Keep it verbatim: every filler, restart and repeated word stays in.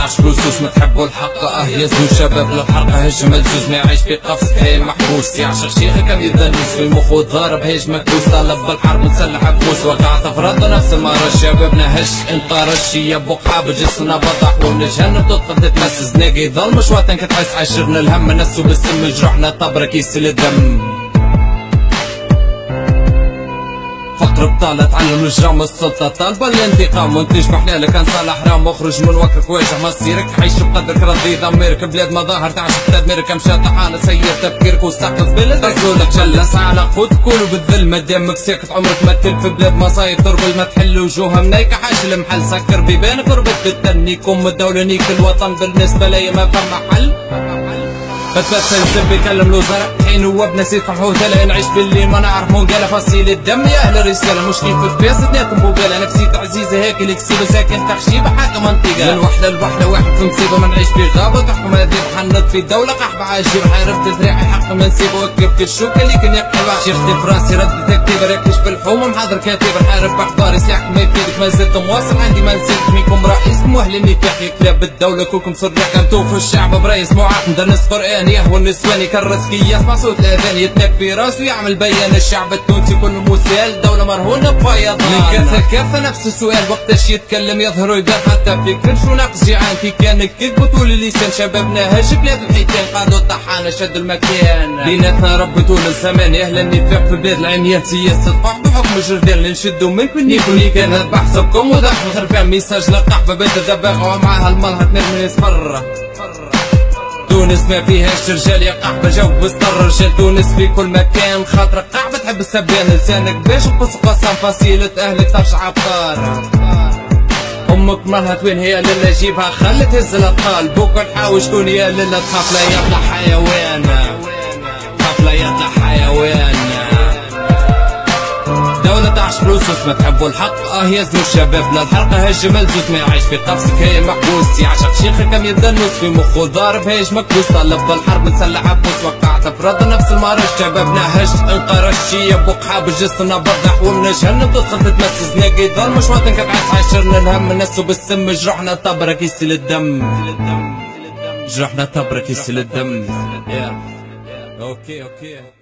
تعش لصوص ما تحبوا الحق اه يا زوج شباب للحرق هجم الزوز ما يعيش في قفص هي محبوس يعشق شيخه كم يدنس في مخو ضارب هيج مكبوس طالب بالحرب مسلح بوس وقعت افراد نفس المرة شبابنا هش انطرش يا بوق حاب جسنا بطح ومن جهنم تدخل تتمسس ناقي ظل مش وطن كتحس عشرنا الهم نسو بالسم جروحنا طبرة كيس الدم فقر بطالة تعلم الجرام السلطة طالبة الانتقام وانت تشبح لك انسان حرام اخرج من وكرك واجه مصيرك عيش بقدرك رضي ضميرك بلاد مظاهر تعشق تدميرك مشى طحانة سير تفكيرك واستقص بلدك رسولك جلس على قفوت كله بالذل مدامك ساكت عمرك ما تلف بلاد مصايب تربل ما تحل وجوهها منيكة حاش المحل سكر بيبانك ربط بالتنيك ام الدولة نيك الوطن بالنسبة لي ما فما حل بتبتل زب يكلم الوزراء حين هو بنسيت حوته لا نعيش باللي ما نعرف منقالة فصيل الدم يا اهل الرسالة مش كيف تباس دنياكم بوبالة نفسيت عزيزة هيك الكسيبة ساكن تخشيبة حاجة منطقة من وحدة لوحدة واحد في مصيبة ما نعيش في غابة تحكم هذه حنط في الدولة قحبة عاجيب حاربت ذراعي حق ما نسيبه وكيف الشوكة اللي كان يقحبها شيختي في راسي ردت كتيبة ركش في الحومة محاضر كاتب حارب احباري سلاحكم ما يفيدك ما زلت مواصل عندي ما نزلت فيكم رئيسكم واهلني تحيي كلاب الدولة كلكم صريح كنتو في الشعب برئيس معاق مدرس قرآن يهوى النسوان يكرس كي يسمع صوت الاذان يتنك في راسه يعمل بيان الشعب التونسي كله مسال دولة مرهونة بفيضان من كثر كافة نفس السؤال وقتاش يتكلم يظهر ويبان حتى فكر شو ناقص جيعان كان كذب طول اللسان شبابنا هج بلاد الحيتان قادوا الطحانة شدوا المكان بيناتنا رب طول الزمان يا اهل النفاق في بلاد العميات سياسة قحط بحكم جردان نشدوا منكم نيكوني كانت بحسبكم وضحوا خرفان ميساج للقحبة بيت الدباغة ومعاها الملهى تنرمي يصفر تونس ما فيهاش رجال يا قحبة جو بسطر رجال تونس في كل مكان خاطرك قحبة تحب السبان لسانك باش تقص قسم فصيلة اهلك ترجع ابطال امك مرهت وين هي للا جيبها خلي تهز الاطفال بوك تحاول شكون هي للا تخاف لا يطلع حيوان تخاف لا يطلع حيوان دولة تعش لصوص ما تحبوا الحق اه يا زوج شباب للحرقة هجم الزوز ما يعيش في قفصك هي محبوس يعشق شيخه كم يدنس في مخو ضارب هيج مكبوس طالب بالحرب مسلح عبوس وقعت افراد نفس المرج شبابنا هش انقرش يا بوق حاب جسنا بضح ومن جهنم تدخل تتمسس ناقي ظل مش وطن كتعيش عشرنا الهم نسو بالسم جروحنا طبرة كيس الدم جروحنا طبرة كيس الدم اوكي اوكي